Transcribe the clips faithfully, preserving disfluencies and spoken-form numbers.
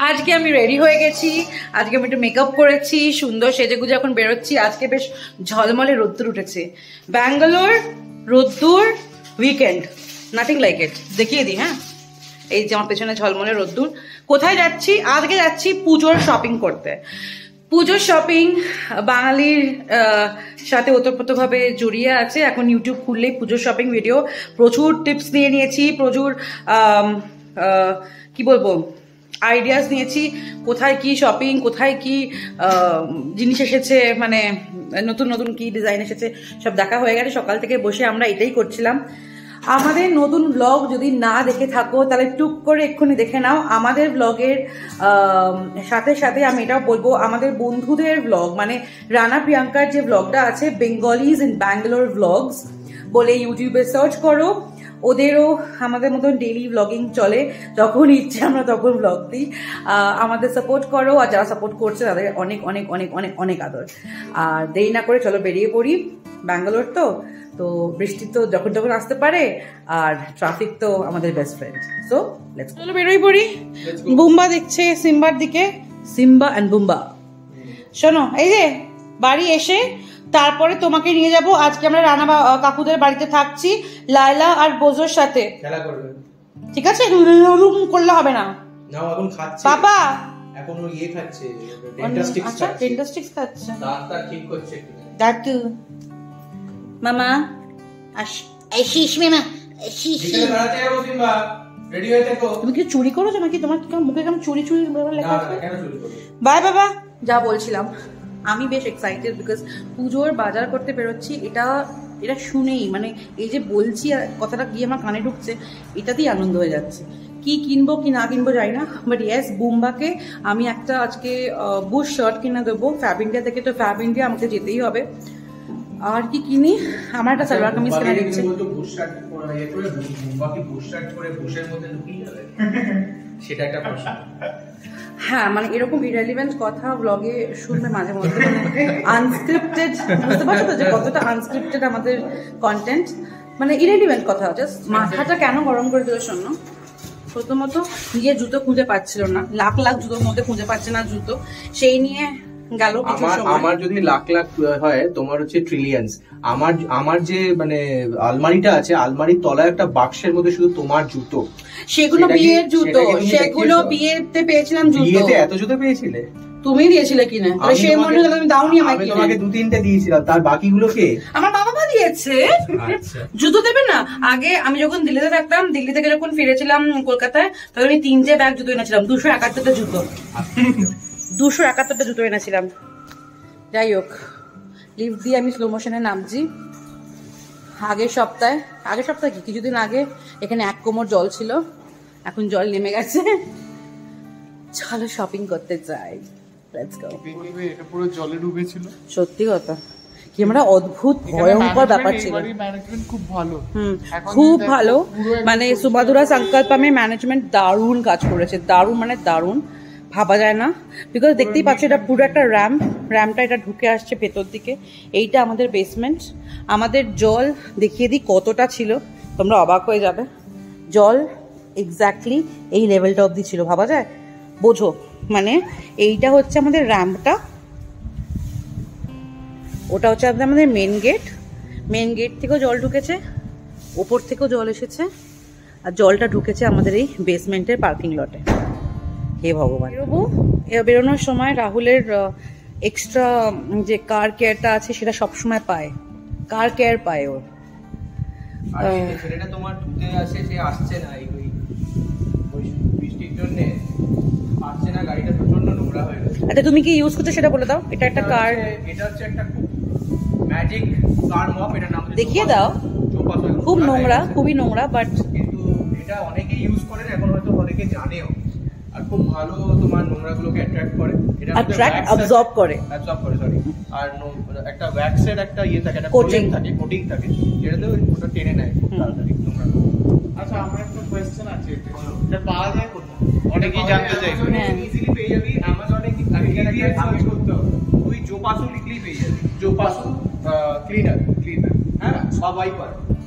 আজকে আমি রেডি হয়ে গেছি, আজকে আমি একটু মেকআপ করেছি, সুন্দর সেজেগুজে এখন বেরোচ্ছি। আজকে বেশ ঝলমলে রোদ্দুর উঠেছে, ব্যাঙ্গালোর রোদ্দুর উইকেন্ড, নাথিং লাইক ইট। দেখিয়ে দিই, হ্যাঁ এই যে আমার পেছনে ঝলমলে রোদ্দুর। কোথায় যাচ্ছি? আজকে যাচ্ছি পুজোর শপিং করতে। পুজোর শপিং বাঙালির সাথে ওতপ্রোতভাবে জড়িয়ে আছে। এখন ইউটিউব খুললেই পুজোর শপিং ভিডিও, প্রচুর টিপস নিয়ে নিয়েছি, প্রচুর কি বলবো আইডিয়াস নিয়েছি, কোথায় কি শপিং, কোথায় কি জিনিস এসেছে, মানে নতুন নতুন কি ডিজাইন এসেছে সব দেখা হয়ে গেছে। সকাল থেকে বসে আমরা এটাই করছিলাম। আমাদের নতুন ব্লগ যদি না দেখে থাকো তাহলে টুক করে এক্ষুনি দেখে নাও। আমাদের ব্লগের সাথে সাথে আমি এটাও বলবো, আমাদের বন্ধুদের ব্লগ মানে রানা প্রিয়াঙ্কার যে ব্লগটা আছে বেঙ্গলিজ ইন ব্যাঙ্গালোর ব্লগস বলে ইউটিউবে সার্চ করো। ওদেরও আমাদের মতন ডেইলি ব্লগিং চলে, যখন ইচ্ছে আমরা তখন ব্লগ দিই। আমাদের সাপোর্ট করো, আর যারা সাপোর্ট করছে তাদের অনেক অনেক অনেক অনেক অনেক আদর। আর দেরি না করে চলো বেরিয়ে পড়ি। ব্যাঙ্গালোর তো তো বৃষ্টি তো যখন যখন আসতে পারে, আর ট্রাফিক তো আমাদের বেস্ট ফ্রেন্ড। সো লেটস চলো বেরোই পড়ি। বুম্বা দেখছে সিম্বার দিকে, সিম্বা অ্যান্ড বুম্বা। শোনো, এই যে বাড়ি এসে তারপরে তোমাকে নিয়ে যাব। আজকে আমরা রানা কাকুদের বাড়িতে থাকছি লায়লা আর বোজোর সাথে। খেলা করবে, ঠিক আছে? রুম করলে হবে না। নাও এখন খাচ্ছে পাপা, এখন ও ইয়ে খাচ্ছে, ডেন্টাস্টিক্স খাচ্ছে। আচ্ছা ডেন্টাস্টিক্স খাচ্ছে, দাঁতটা ঠিক করছে দাদু। মামা আস আইসিস মামা আইসিস। বিকেলে বেড়াতে যাবো সিম্বা, রেডি হয়ে থাকো। তুমি কি চুরি করো নাকি? তোমার কি মুখে কেমন চুরি চুরি লেখা আছে? না কেন চুরি করব? বাই বাবা। যা বলছিলাম, আমি বেশ এক্সাইটেড বিকজ পুজোর বাজার করতে বেরোচ্ছি। এটা এটা শুনেই মানে এই যে বলছি কথাটা গিয়ে আমার কানে ঢুকছে, এটাতেই আনন্দ হয়ে যাচ্ছে। কি কিনবো কি না কিনবো জানি না, বাট ইয়েস বুম্বাকে আমি একটা আজকে বুশ শার্ট কিনে দেবো ফ্যাবিন্ডিয়া থেকে। তো ফ্যাবিন্ডিয়া আমাকে যেতেই হবে। আর কি কিনি? আমার একটা সালোয়ার কামিজ কেনা দিচ্ছে। সেটা একটা প্রশ্ন। হ্যাঁ মানে এরকম ইরেলিভেন্ট কথা ব্লগে শুনবে মাঝে মধ্যে, মানে আনস্ক্রিপ্টেড, বুঝতে পারছো তো যে কতটা আনস্ক্রিপ্টেড আমাদের কন্টেন্ট, মানে ইরেলিভেন্ট কথা। জাস্ট মাথাটা কেন গরম করে দিল শোনো। প্রথমত নিজের জুতো খুঁজে পাচ্ছিল না, লাখ লাখ জুতোর মধ্যে খুঁজে পাচ্ছে না জুতো, সেই নিয়ে গেল কিছু সময়। আমার যদি লাখ লাখ হয়, তোমার হচ্ছে ট্রিলিয়ন্স। আমার আমার যে মানে আলমারিটা আছে, আলমারির তলায় একটা বাক্সের মধ্যে শুধু তোমার জুতো। সেগুলো বিয়ের জুতো, সেগুলো বিয়েতে পেয়েছিলাম জুতো। বিয়েতে এত জুতো পেয়েছিলে? তুমি দিয়েছিলে কিনা? সেই মনে হলো তুমি দাওনি আমাকে। তোমাকে দু তিনটে দিয়েছিলাম, তার বাকিগুলো কে? আমার বাবা মা দিয়েছে। জুতো দেবে না? আগে আমি যখন দিল্লিতে থাকতাম, দিল্লি থেকে যখন ফিরেছিলাম কলকাতায়, তখন আমি তিনটে ব্যাগ জুতো এনেছিলাম, দুশো একাত্তরটা জুতো। দুশো একাত্তরটা জুতো এনেছিলাম। যাই হোক, লিফট দিয়ে আমি স্লো মোশনে নামছি। আগের সপ্তাহে আগের সপ্তাহে কি কিছুদিন আগে এখানে এক কোমর জল ছিল, এখন জল নেমে গেছে। চলো শপিং করতে যাই, লেটস গো। এটা পুরো জলে ডুবেছিল, সত্যি কথা। কি আমরা অদ্ভুত ভয়ঙ্কর ব্যাপার ছিল। ম্যানেজমেন্ট খুব ভালো, হুম খুব ভালো, মানে সুমাধুরা সংকল্পমে ম্যানেজমেন্ট দারুণ কাজ করেছে, দারুণ মানে দারুণ, ভাবা যায় না। বিকজ দেখতেই পাচ্ছ এটা পুরো একটা র্যাম্প, র্যাম্পটা এটা ঢুকে আসছে ভেতর দিকে। এইটা আমাদের বেসমেন্ট। আমাদের জল দেখিয়ে দিই কতটা ছিল, তোমরা অবাক হয়ে যাবে। জল এক্স্যাক্টলি এই লেভেলটা অবধি ছিল, ভাবা যায়? বোঝো, মানে এইটা হচ্ছে আমাদের র্যাম্পটা, ওটা হচ্ছে আমাদের মেন গেট। মেন গেট থেকেও জল ঢুকেছে, ওপর থেকেও জল এসেছে, আর জলটা ঢুকেছে আমাদের এই বেসমেন্টের পার্কিং লটে। হে ভগবান। বেরোবো, বেরোনোর সময় রাহুলের এক্সট্রা যে কার কেয়ারটা আছে সেটা সবসময় পায়, কার কেয়ার পায় ওর। ছেলেটা তোমার ধুতে আসে, সে আসছে না এই বৃষ্টির জন্য, আসছে না, গাড়িটা প্রচন্ড নোংরা হয়ে গেছে। আচ্ছা তুমি কি ইউজ করছো সেটা বলে দাও। এটা একটা কার, এটা হচ্ছে একটা ম্যাজিক কার মপ, এটার নাম দেখিয়ে দাও। খুব নোংরা, খুবই নোংরা, বাট কিন্তু এটা অনেকেই ইউজ করে, এখন হয়তো অনেকে জানেও। আর খুব ভালো তোমার নোংরাগুলোকে অ্যাট্রাক্ট করে, এটা অ্যাট্রাক্ট অবজর্ব করে, অবজর্ব করে সরি। আর একটা ওয়্যাক্সের একটা ইয়ে থাকে, একটা কোটিং থাকে, কোটিং থাকে, যেটাতে ওটা টেনে নেয় খুব তাড়াতাড়ি নোংরা। আচ্ছা আমার একটা কোশ্চেন আছে, এটা পাওয়া যায় কোথায়? অনেকেই জানতে চাই। ইজিলি পেয়ে যাবি অ্যামাজনে, কি আগে গিয়ে সার্চ করতে হবে, তুই জোপাসু লিখলেই পেয়ে যাবি। জোপাসু ক্লিনার, ক্লিনার, হ্যাঁ, বা ওয়াইপার। আর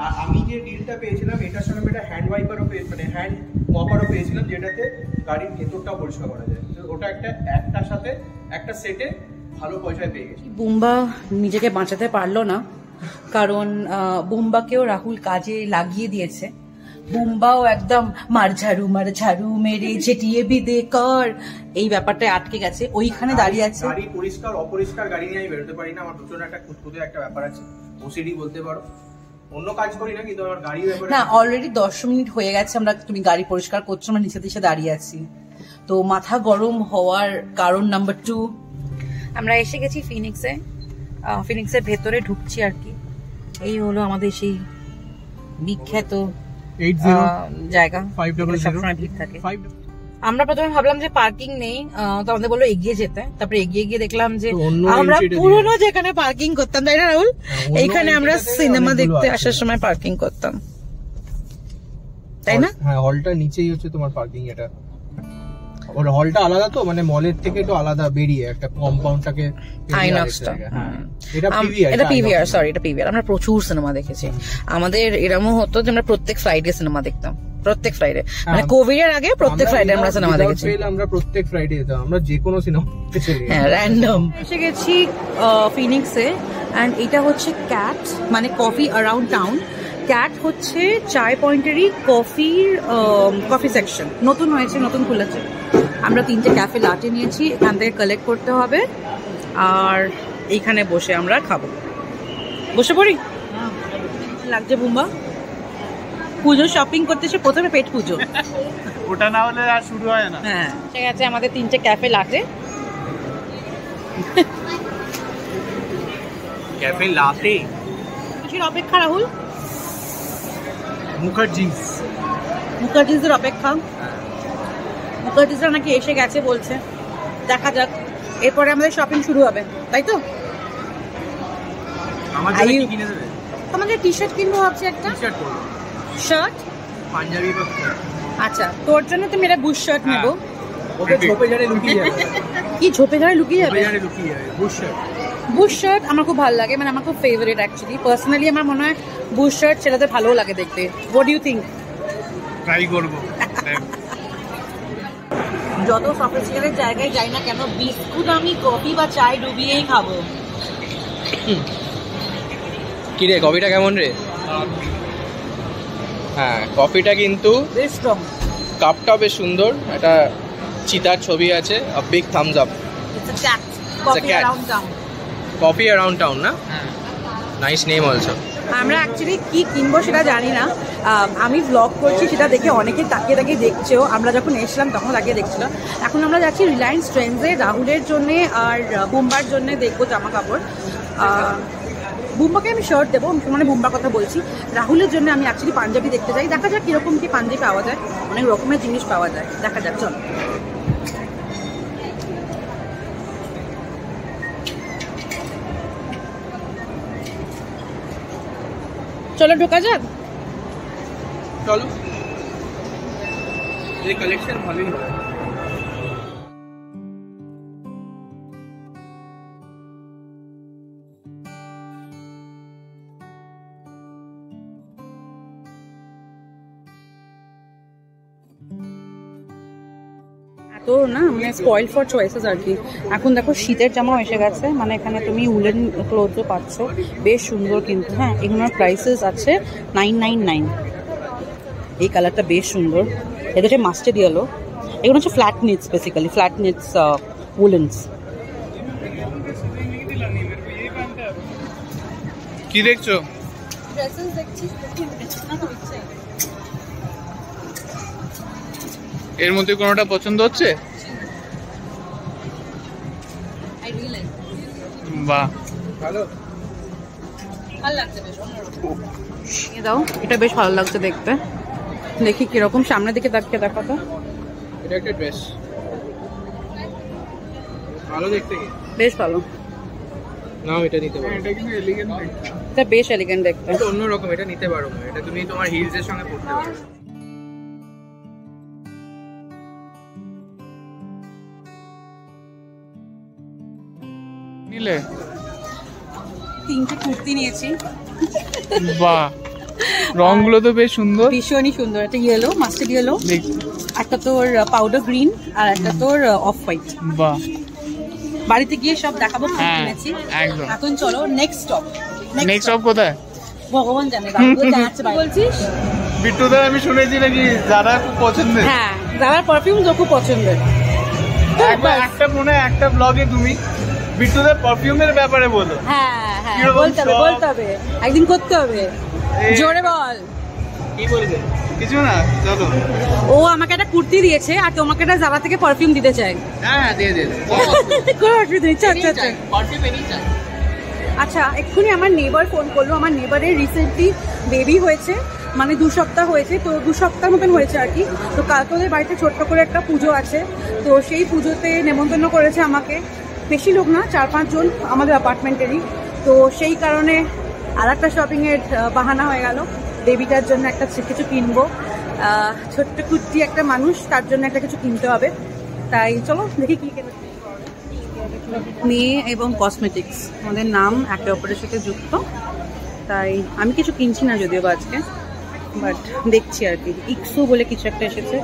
আর আমি যে ডিলটা পেয়েছিলাম এটার সঙ্গে একটা হ্যান্ড ওয়াইপারও পেয়ে মানে হ্যান্ড মপারও পেয়েছিলাম, যেটাতে গাড়ির ভেতরটাও পরিষ্কার করা যায়। ওটা একটা একটার সাথে একটা সেটে ভালো পয়সায় পেয়ে গেছি। বুম্বা নিজেকে বাঁচাতে পারলো না, কারণ বুম্বাকেও রাহুল কাজে লাগিয়ে দিয়েছে। বুম্বাও একদম মার ঝাড়ু মার ঝাড়ু মেরে ঝেটিয়ে বিদে কর, এই ব্যাপারটা আটকে গেছে, ওইখানে দাঁড়িয়ে আছে। গাড়ি পরিষ্কার অপরিষ্কার গাড়ি নিয়ে আমি বেরোতে পারি না, আমার প্রচন্ড একটা খুঁতখুঁতে একটা ব্যাপার আছে, ওসিডি বলতে পারো। অন্য কাজ করি না কিন্তু আমার গাড়ি ব্যাপারে না, অলরেডি দশ মিনিট হয়ে গেছে আমরা, তুমি গাড়ি পরিষ্কার করছো, আমরা নিচে দিশে দাঁড়িয়ে আছি। তো মাথা গরম হওয়ার কারণ নাম্বার টু, আমরা এসে গেছি ফিনিক্সে, ফিনিক্সের ভেতরে ঢুকছি আর কি। এই হলো আমাদের সেই বিখ্যাত জায়গা, সবসময় ভিড় থাকে। আমরা প্রথমে ভাবলাম যে পার্কিং নেই, তো আমাদের বললো এগিয়ে যেতে, তারপরে এগিয়ে গিয়ে দেখলাম যে আমরা পুরোনো যেখানে পার্কিং করতাম, তাই না রাহুল? এইখানে আমরা সিনেমা দেখতে আসার সময় পার্কিং করতাম, তাই না? হ্যাঁ, হলটা নিচেই হচ্ছে তোমার পার্কিং। এটা ওর হলটা আলাদা, তো মানে মলের থেকে একটু আলাদা বেরিয়ে একটা কম্পাউন্ডটাকে আইনক্সটা, এটা পিভিআর, সরি এটা পিভিআর। আমরা প্রচুর সিনেমা দেখেছি, আমাদের এরকমও হতো যে আমরা প্রত্যেক ফ্রাইডে সিনেমা দেখতাম, প্রত্যেক ফ্রাইডে, মানে কোভিড এর আগে প্রত্যেক ফ্রাইডে আমরা সিনেমা দেখেছি। আমরা প্রত্যেক ফ্রাইডে যেতাম, আমরা যে কোনো সিনেমা দেখেছি। হ্যাঁ, র্যান্ডম। এসে গেছি ফিনিক্সে, এন্ড এটা হচ্ছে ক্যাট, মানে কফি অ্যারাউন্ড টাউন। ক্যাট হচ্ছে চায় পয়েন্টেরই কফির কফি সেকশন, নতুন হয়েছে, নতুন খুলেছে। আমরা তিনটে ক্যাফে লাটে নিয়েছি, এখান থেকে কালেক্ট করতে হবে, আর এইখানে বসে আমরা খাবো। বসে পড়ি, লাগছে বুম্বা। পুজো শপিং করতে এসে প্রথমে পেট পুজো, ওটা না হলে আর শুরু হয় না। হ্যাঁ, ঠিক আছে, আমাদের তিনটে ক্যাফে লাটে। ক্যাফে লাটে কিসের অপেক্ষা রাহুল? মুখার্জিস মুখার্জিসের অপেক্ষা। মুখার্জিসরা নাকি এসে গেছে বলছে, দেখা যাক, এরপরে আমাদের শপিং শুরু হবে, তাই তো? আমাদের টি শার্ট কিনবো ভাবছি, একটা শার্ট পাঞ্জাবি। আচ্ছা, তোর জন্য তো মেরা বুশ শার্ট নেবো। ওটা ঝোপে ঝাড়ে লুকিয়ে যাবে। কি ঝোপে ঝাড়ে লুকিয়ে যাবে? ঝোপে ঝাড়ে লুকিয়ে যাবে বুশ শার্ট। বুশ শার্ট আমার খুব ভালো লাগে, মানে আমার খুব ফেভারিট অ্যাকচুয়ালি। পার্সোনালি আমার মনে হয় বুশ শার্ট ছেলেদের ভালো লাগে দেখতে। What do you think? Try করব। যত সফিস্টিকেটেড জায়গায় যাই না কেন, বিস্কুট আমি কফি বা চায় ডুবিয়েই খাবো। কি রে, কফিটা কেমন রে? হ্যাঁ, কফিটা কিন্তু বেশ স্ট্রং, কাপটা বেশ সুন্দর, একটা চিতার ছবি আছে, a big thumbs up. It's a cat, coffee around town. Coffee around town না? Nice name also. আমরা অ্যাকচুয়ালি কি কিনবো সেটা জানি না, আমি ব্লগ করছি সেটা দেখে অনেকে তাকিয়ে তাকিয়ে দেখছেও। আমরা যখন এসলাম তখন তাকিয়ে দেখছিল। এখন আমরা যাচ্ছি রিলায়েন্স ট্রেন্ডসে, রাহুলের জন্যে আর বুম্বার জন্য দেখবো জামা কাপড়। বুম্বাকে আমি শার্ট দেবো, মানে বুম্বার কথা বলছি। রাহুলের জন্য আমি অ্যাকচুয়ালি পাঞ্জাবি দেখতে যাই, দেখা যাক কিরকম কি পাঞ্জাবি পাওয়া যায়, অনেক রকমের জিনিস পাওয়া যায়, দেখা যাক। চল চলো ঢোকা যাক। চলো, এই কালেকশন ভালোই হয়। তো না, মানে স্পয়েল ফর চয়েসেস আর কি। এখন দেখো শীতের জামাও এসে গেছে, মানে এখানে তুমি উলেন ক্লোথও পাচ্ছ, বেশ সুন্দর কিন্তু। হ্যাঁ, এগুলোর প্রাইসেস আছে নাইন নাইন নাইন। এই কালারটা বেশ সুন্দর, এটা হচ্ছে মাস্টার্ড ইয়েলো। এগুলো হচ্ছে flat knits, basically flat knits woollens. কি দেখছো? ড্রেসেস দেখছি। এর মধ্যে কোনোটা পছন্দ হচ্ছে? বাহ, ভালো ভালো লাগছে, বেশ দাও, এটা বেশ ভালো লাগছে দেখতে। দেখি কিরকম, সামনের দিকে তাকিয়ে দেখো তো। এটা একটা ড্রেস, ভালো দেখতে, কি বেশ ভালো। নাও এটা নিতে পারো, এটা কিন্তু এলিগেন্ট দেখতে, এটা বেশ এলিগেন্ট দেখতে। এটা অন্যরকম, এটা নিতে পারো, এটা তুমি তোমার হিলস এর সঙ্গে পরতে পারো। নিলে তিনটে কুর্তি নিয়েছি। বাহ, রংগুলো তো বেশ সুন্দর, ভীষণই সুন্দর। একটা ইয়েলো, মাস্টার্ড ইয়েলো, একটা তোর পাউডার গ্রিন, আর একটা তোর অফ হোয়াইট। বাহ, বাড়িতে গিয়ে সব দেখাবো কিনেছি। একদম। এখন চলো নেক্সট স্টপ। নেক্সট স্টপ কোথায় ভগবান জানে, বলছিস বিট্টুদা আমি শুনেছি নাকি যারা খুব পছন্দের। হ্যাঁ, যারা পারফিউম তো খুব পছন্দের। একবার একটা মনে হয় একটা ব্লগে তুমি বিট্টুদার পারফিউমের ব্যাপারে বলো। হ্যাঁ হ্যাঁ, বলতে হবে বলতে হবে, একদিন করতে হবে। জোরে বল। কি বলবে? কিছু না, চলো। ও আমাকে একটা কুর্তি দিয়েছে আর তোমাকে একটা জারা থেকে পারফিউম দিতে চাই। হ্যাঁ দিয়ে দে। কোনো অসুবিধা নেই, চল চল চল। পারফিউম এনেই চাই। আচ্ছা, এক্ষুনি আমার নেবার ফোন করলো। আমার নেবারের রিসেন্টলি বেবি হয়েছে, মানে দু সপ্তাহ হয়েছে, তো দু সপ্তাহ মতন হয়েছে আর কি। তো কালকে ওদের বাড়িতে ছোট্ট করে একটা পুজো আছে, তো সেই পুজোতে নেমন্তন্ন করেছে আমাকে। বেশি লোক না, চার পাঁচজন আমাদের অ্যাপার্টমেন্টেরই। তো সেই কারণে আর একটা শপিংয়ের বাহানা হয়ে গেল। বেবিটার জন্য একটা কিছু কিনবো, ছোট্ট কুর্তি একটা মানুষ, তার জন্য একটা কিছু কিনতে হবে। তাই চলো দেখি কি কেনা। মেয়ে এবং কসমেটিক্স আমাদের নাম একে অপরের সাথে যুক্ত, তাই আমি কিছু কিনছি না যদিও বা আজকে, বাট দেখছি আর কি। ইক্সু বলে কিছু একটা এসেছে,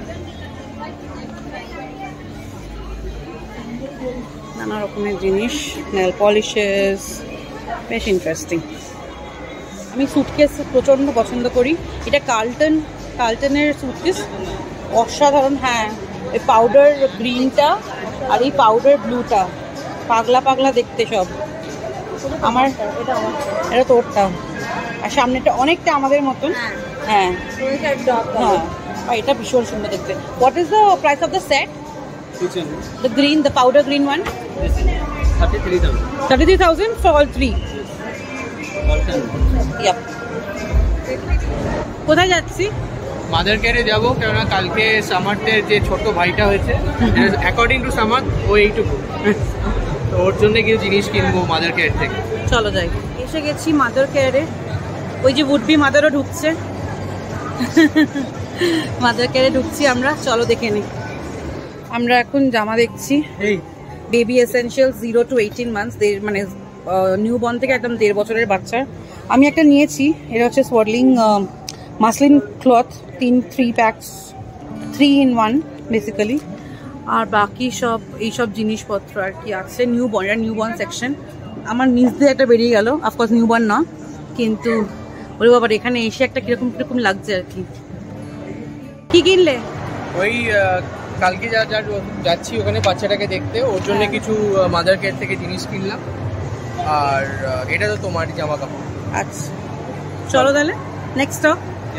নানা রকমের জিনিস, নেল পলিশেস, বেশ ইন্টারেস্টিং। আমি সুটকেস প্রচণ্ড পছন্দ করি। এটা কার্লটন, কার্লটনের সুটকেস, অসাধারণ। হ্যাঁ, এই পাউডার গ্রিনটা আর এই পাউডার ব্লুটা পাগলা পাগলা দেখতে সব। আমার এটা তোরটা, আর সামনেটা অনেকটা আমাদের মতন। হ্যাঁ হ্যাঁ, আর এটা ভীষণ সুন্দর দেখতে। What is the price of the set? The green, the powder green one, thirty three thousand for all three. কোথায় যাচ্ছি? মাদার কেয়ারে যাবো, কেননা কালকে সামারদের যে ছোট ভাইটা হয়েছে, অ্যাকর্ডিং টু সামার ও এইটুকু, তো ওর জন্য কিছু জিনিস কিনবো মাদার কেয়ার থেকে। চলো যাই। এসে গেছি মাদার কেয়ারে। ওই যে উড বি মাদারও ঢুকছে, মাদার কেয়ারে ঢুকছি আমরা। চলো দেখে নিই। আমরা এখন জামা দেখছি, baby essential zero to eighteen months, মানে নিউ বর্ন থেকে একদম দেড় বছরের বাচ্চা। আমি একটা নিয়েছি, এটা হচ্ছে সোয়ার্লিং মাসলিন ক্লথ, তিন three packs, three in one basically. আর বাকি সব এইসব জিনিসপত্র আর কি আছে। নিউ বর্ন, এটা নিউ বর্ন সেকশন। আমার নিচ দিয়ে একটা বেরিয়ে গেল, অফকোর্স নিউ বর্ন না, কিন্তু ওরে বাবার এখানে এসে একটা কিরকম কিরকম লাগছে আর কি। কি কিনলে? ওই কালকে যা যা যাচ্ছি ওখানে বাচ্চাটাকে দেখতে, ওর জন্য কিছু মাদার কেয়ার থেকে জিনিস কিনলাম। আর এটা তো তোমার জামা কাপড়। আচ্ছা চলো তাহলে নেক্সট স্টপ।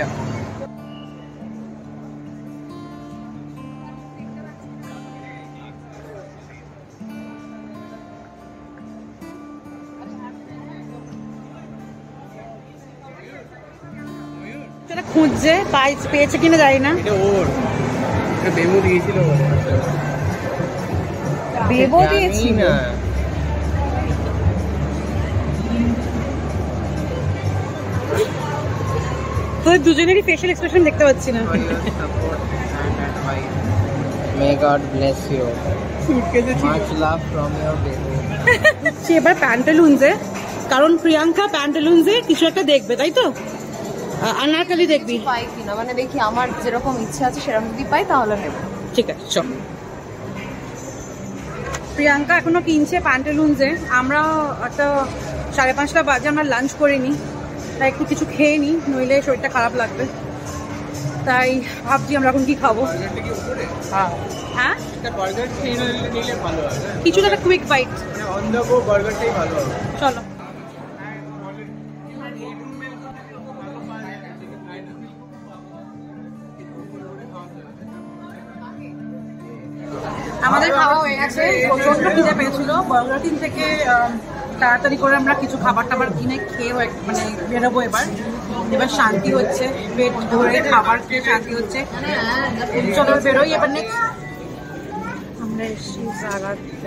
খুঁজছে, পেয়েছে কিনা জানি না। এটা ওর, এটা বেবো দিয়েছিল বলে। বেবো দিয়েছিল? তোদের দুজনেরই ফেশিয়াল এক্সপ্রেশন দেখতে পাচ্ছি না। May God bless you. Much love from your baby. সে এবার প্যান্টালুন্সে, কারণ প্রিয়াঙ্কা প্যান্টালুন্সে কিছু একটা দেখবে, তাই তো? আনারকলি দেখবি? পাই কিনা, মানে দেখি আমার যেরকম ইচ্ছা আছে সেরকম যদি পাই তাহলে নেব। ঠিক আছে চল। প্রিয়াঙ্কা এখনো কিনছে প্যান্টালুন্সে। আমরা একটা সাড়ে পাঁচটা বাজে, আমরা লাঞ্চ করিনি, তাই একটু কিছু খেয়ে নিই, নইলে শরীরটা খারাপ লাগবে। তাই ভাবছি আমরা এখন কি খাবো। হ্যাঁ, কিছু একটা কুইক বাইট। চলো। আমাদের খাওয়া হয়ে গেছে, প্রচন্ড খিদে পেয়েছিল। বার্গার কিং থেকে তাড়াতাড়ি করে আমরা কিছু খাবার টাবার কিনে খেয়ে মানে বেরোবো। এবার এবার শান্তি হচ্ছে, পেট ধরে খাবার খেয়ে শান্তি হচ্ছে। চলো বেরোই এবার। নেক্সট আমরা এসেছি জারাতে।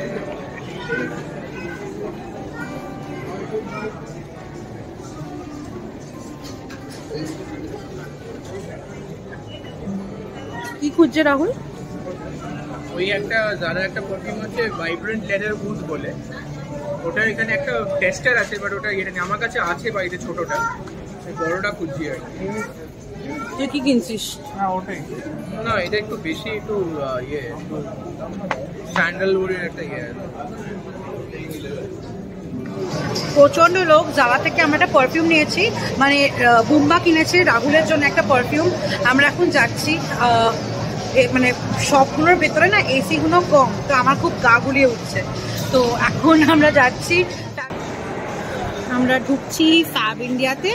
কি খুঁজছে রাহুল? ওই একটা যারা একটা পারফিউম আছে ভাইব্রেন্ট লেদার উড বলে, ওটা এখানে একটা টেস্টার আছে, বাট ওটা এটা আমার কাছে আছে বাড়িতে ছোটটা, বড়টা খুঁজছি আর কি। তুই কি কিনছিস? হ্যাঁ ওটাই। না এটা একটু বেশি একটু ইয়ে স্যান্ডালউডের একটা ইয়ে। প্রচন্ড লোক। জারা থেকে আমরা একটা পারফিউম নিয়েছি, মানে বুম্বা কিনেছে রাহুলের জন্য একটা পারফিউম। আমরা এখন যাচ্ছি, মানে সবগুলোর ভেতরে না এসি গুলো কম, তো আমার খুব গা গুলিয়ে উঠছে। তো এখন আমরা যাচ্ছি, আমরা ঢুকছি ফ্যাব ইন্ডিয়াতে।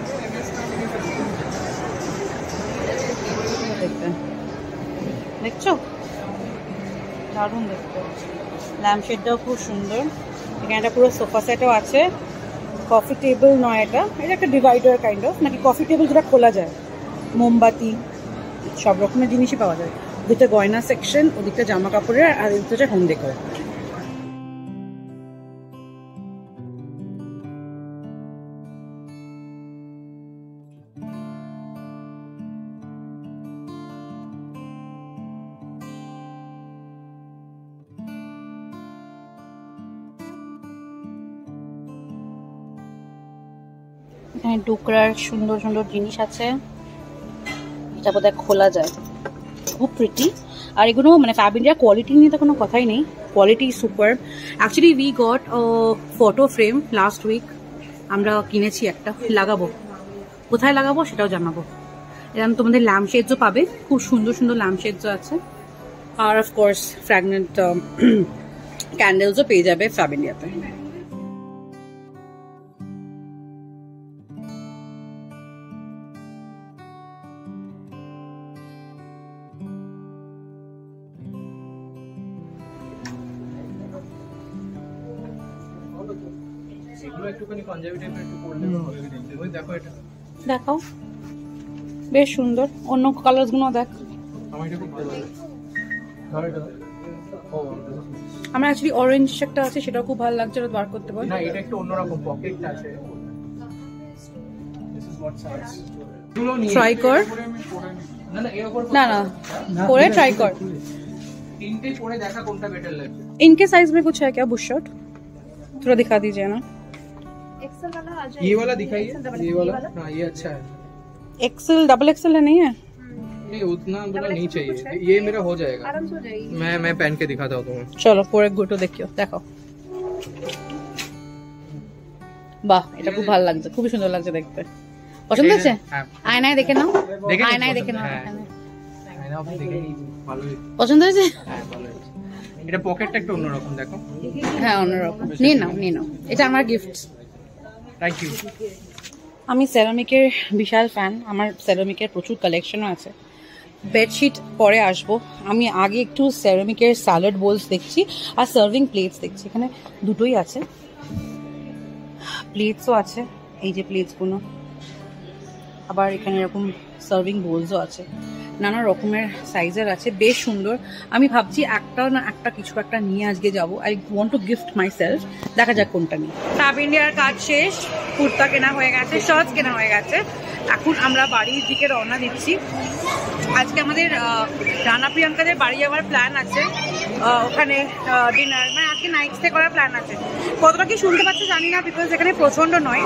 দেখছো দারুণ দেখতে, ল্যাম্পশেডটাও খুব সুন্দর। এখানে একটা পুরো সোফা সেটও আছে, কফি টেবিল নয় এটা, এটা একটা ডিভাইডার কাইন্ড অফ, নাকি কফি টেবিল যেটা খোলা যায়, মোমবাতি সব রকমের জিনিসই পাওয়া যায়। ওদিকটা গয়না সেকশন, ওদিকটা জামা কাপড়ের, আর এদিকটা হোম ডেকোর। এখানে ডুকরার সুন্দর সুন্দর জিনিস আছে, এটা বোধহয় খোলা যায়, খুব প্রিটি। আর এগুলো মানে ফ্যাব ইন্ডিয়ার কোয়ালিটি নিয়ে তো কোনো কথাই নেই, quality super. Actually we got photo frame last week, আমরা কিনেছি একটা, লাগাবো। কোথায় লাগাবো সেটাও জানাবো। এরকম তোমাদের ল্যাম্পশেডসও পাবে, খুব সুন্দর সুন্দর ল্যাম্পশেডসও আছে। আর অফকোর্স ফ্র্যাগনেন্ট ক্যান্ডেলসও পেয়ে যাবে ফ্যাব ইন্ডিয়াতে। দেখাও, বেশ সুন্দর। অন্য কালার গুলো দেখ। আমার অ্যাকচুয়ালি অরেঞ্জ একটা আছে, সেটাও খুব ভালো লাগছে, বার করতে পারি। না এটা একটু অন্যরকম পকেটটা আছে। ট্রাই কর। না না এর উপর না না পরে ट्राई कर। তিনটে পরে দেখা কোনটা বেটার লাগছে। इनके साइज में कुछ है क्या बुश शर्ट? थोड़ा दिखा दीजिए ना। एक्सेल वाला आ जाए। ये वाला दिखाइए, ये वाला। हाँ ये अच्छा है। एक्सेल डबल एक्सेल है नहीं है? नहीं उतना बड़ा नहीं चाहिए, ये मेरा हो जाएगा, आराम से हो जाएगी। मैं मैं पहन के दिखाता हूँ तुम्हें। चलो পরে গুটো দেখিও, দেখো। বাহ, এটা খুব ভালো লাগছে, খুব সুন্দর লাগছে দেখতে। পছন্দ হয়েছে? হ্যাঁ। আয়নায় দেখে নাও, দেখে নিন, আয়নায় দেখে নাও। হ্যাঁ। আয়না আপনি দেখে নিন, ভালো হয়েছে। পছন্দ হয়েছে? হ্যাঁ ভালো হয়েছে। এটা পকেটটা একটু অন্যরকম দেখো। হ্যাঁ অন্যরকম। নিয়ে নাও নিয়ে নাও, এটা আমার গিফট। Thank you. আমি সেরামিকের বিশাল ফ্যান, আমার সেরামিকের প্রচুর কালেকশনও আছে। বেডশিট পরে আসবো, আমি আগে একটু সেরামিকের স্যালাড বোলস দেখছি আর সার্ভিং প্লেটস দেখছি। এখানে দুটোই আছে, প্লেটসও আছে, এই যে প্লেটসগুলো, আবার এখানে এরকম সার্ভিং বোলসও আছে, নানা রকমের সাইজের আছে, বেশ সুন্দর। আমি ভাবছি একটা না একটা কিছু একটা নিয়ে আজকে যাবো। I want to gift my self, দেখা যাক কোনটা নিই। ফ্যাব ইন্ডিয়ার কাজ শেষ, কুর্তা কেনা হয়ে গেছে, শার্টস কেনা হয়ে গেছে। এখন আমরা বাড়ির দিকে রওনা দিচ্ছি। আজকে আমাদের রানা প্রিয়াঙ্কাদের বাড়ি যাওয়ার প্ল্যান আছে, ওখানে ডিনার, মানে আজকে নাইট স্টে করার প্ল্যান আছে। কতটা কি শুনতে পাচ্ছ জানি না, বিকজ এখানে প্রচন্ড নয়।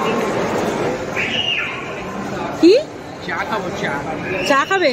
কি চা খাবো? চা চা খাবে?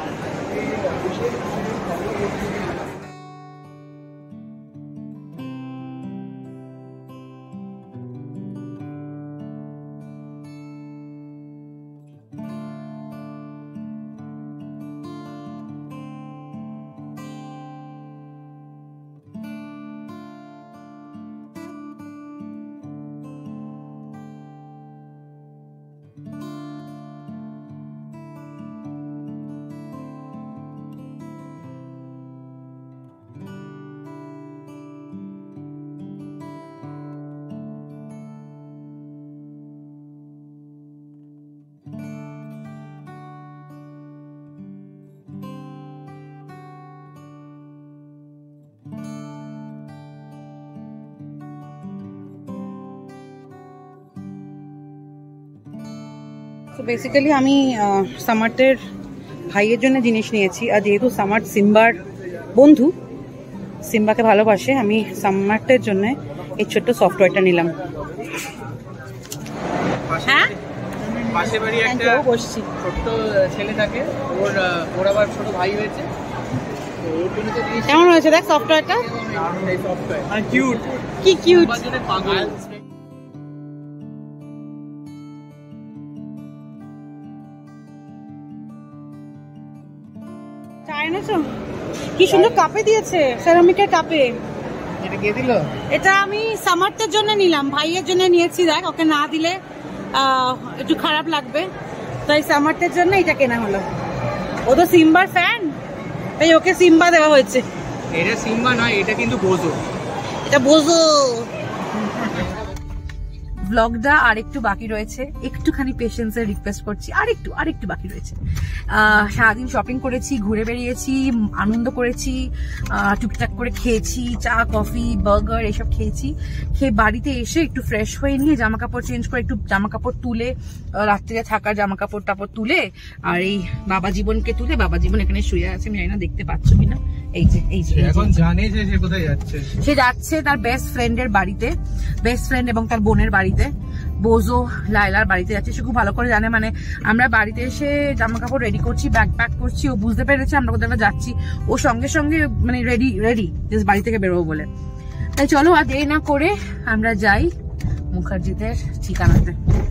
তো বেসিক্যালি আমি সামার্টের ভাইয়ের জন্য জিনিস নিয়েছি, আর যেহেতু সামার্ট সিম্বার বন্ধু, সিম্বাকে ভালোবাসে, আমি সামার্টের জন্য এই ছোট্ট সফটওয়্যারটা নিলাম। হ্যাঁ পাশে বাড়ি একটা বসছি ছোট্ট ছেলে থাকে, ওর ওর আবার ছোট ভাই হয়েছে। কেমন হয়েছে দেখ সফটওয়্যারটা? সফটওয়্যার কিউট, কি কিউট। পাগল। চা এনেছো? কি সুন্দর কাপে দিয়েছে, সেরামিকের কাপে। এটা কে দিল? এটা আমি সামার্থের জন্য নিলাম, ভাইয়ের জন্য নিয়েছি। দেখ ওকে না দিলে একটু খারাপ লাগবে, তাই সামার্থের জন্য এটা কেনা হলো। ও তো সিম্বার ফ্যান, তাই ওকে সিম্বা দেওয়া হয়েছে। এটা সিম্বা নয়, এটা কিন্তু বোঝো, এটা বোঝো। ব্লগটা আর একটু বাকি রয়েছে, একটুখানি পেশেন্সের রিকোয়েস্ট করছি, আর একটু আর একটু বাকি রয়েছে। সারাদিন শপিং করেছি, ঘুরে বেরিয়েছি, আনন্দ করেছি, টুকটাক করে খেয়েছি, চা কফি বার্গার এসব খেয়েছি। খেয়ে বাড়িতে এসে একটু ফ্রেশ হয়ে নিয়ে জামা কাপড় চেঞ্জ করে একটু জামা কাপড় তুলে, রাত্রিরে থাকা জামা কাপড় টাপড় তুলে, আর এই বাবা জীবনকে তুলে, বাবা জীবন এখানে শুয়ে আছে, আমি জানি না দেখতে পাচ্ছ কিনা। এই যে এই যে এখন জানে যে সে কোথায় যাচ্ছে। সে যাচ্ছে তার বেস্ট ফ্রেন্ডের বাড়িতে, বেস্ট ফ্রেন্ড এবং তার বোনের বাড়িতে, বোজো লাইলার বাড়িতে যাচ্ছে। সে খুব ভালো করে জানে, মানে আমরা বাড়িতে এসে জামা কাপড় রেডি করছি, ব্যাগ প্যাক করছি, ও বুঝতে পেরেছে আমরা কোথাও যাচ্ছি। ও সঙ্গে সঙ্গে মানে রেডি রেডি জাস্ট বাড়ি থেকে বেরোবো বলে। তাই চলো আর দেরি না করে আমরা যাই মুখার্জিদের ঠিকানাতে।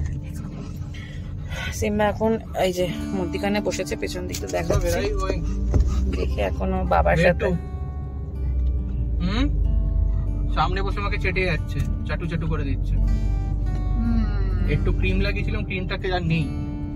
সিম্বা এখন এই যে মধ্যিখানে বসেছে, পেছন দিকে দেখাচ্ছে, দেখে এখনো বাবার সাথে। হুম, সামনে বসে আমাকে চেটে যাচ্ছে, চাটু চাটু করে দিচ্ছে। একটু ক্রিম লাগিয়েছিলাম, ক্রিমটাকে আর নেই।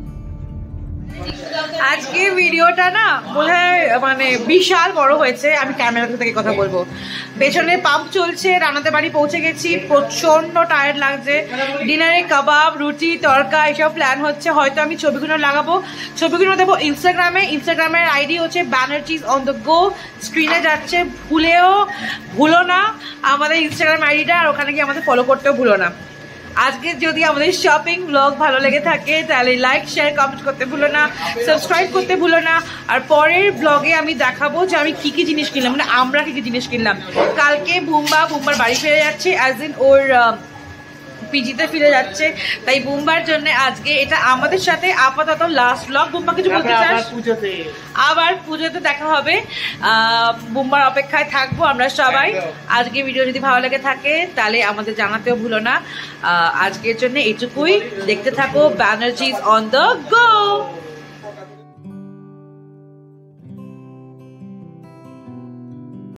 আজকে ভিডিওটা না বোধহয় মানে বিশাল বড় হয়েছে। আমি ক্যামেরা থেকে কথা বলবো। পেছনে পাম্প চলছে, রানাতে বাড়ি পৌঁছে গেছি, প্রচন্ড টায়ার্ড লাগছে। ডিনারে কাবাব, রুটি, তড়কা এসব প্ল্যান হচ্ছে। হয়তো আমি ছবিগুলো লাগাবো, ছবিগুলো দেবো ইনস্টাগ্রামে। ইনস্টাগ্রামের আইডি হচ্ছে ব্যানার্জিজ অন দ্য গো, স্ক্রিনে যাচ্ছে। ভুলেও ভুলো না আমাদের ইনস্টাগ্রাম আইডিটা, আর ওখানে গিয়ে আমাদের ফলো করতেও ভুলো না। আজকে যদি আমাদের শপিং ব্লগ ভালো লেগে থাকে তাহলে লাইক শেয়ার কমেন্ট করতে ভুলো না, সাবস্ক্রাইব করতে ভুলো না। আর পরের ব্লগে আমি দেখাবো যে আমি কি কি জিনিস কিনলাম, মানে আমরা কি কি জিনিস কিনলাম। কালকে বুম্বা বুম্বার বাড়ি ফিরে যাচ্ছে, অ্যাজ ইন ওর পিজিতে ফিরে যাচ্ছে, তাই বুম্বার জন্য আজকে এটা আমাদের সাথে আপাতত লাস্ট ব্লগ। বুম্বা কিছু বলতে চাস? আবার পুজোতে দেখা হবে, বুম্বার অপেক্ষায় থাকবো আমরা সবাই। আজকে ভিডিও যদি ভালো লেগে থাকে তাহলে আমাদের জানাতেও ভুলো না। আজকের জন্য এইটুকুই, দেখতে থাকো ব্যানার্জিজ অন দ্য গো।